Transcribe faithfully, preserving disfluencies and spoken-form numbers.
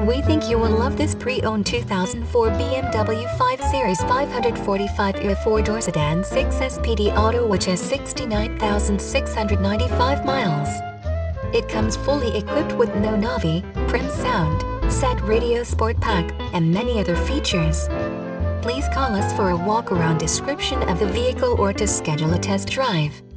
We think you will love this pre-owned two thousand four B M W five Series five forty-five E four-door sedan six S P D Auto, which has sixty-nine thousand six hundred ninety-five miles. It comes fully equipped with no Navi, Prim Sound, Set Radio Sport Pack, and many other features. Please call us for a walk-around description of the vehicle or to schedule a test drive.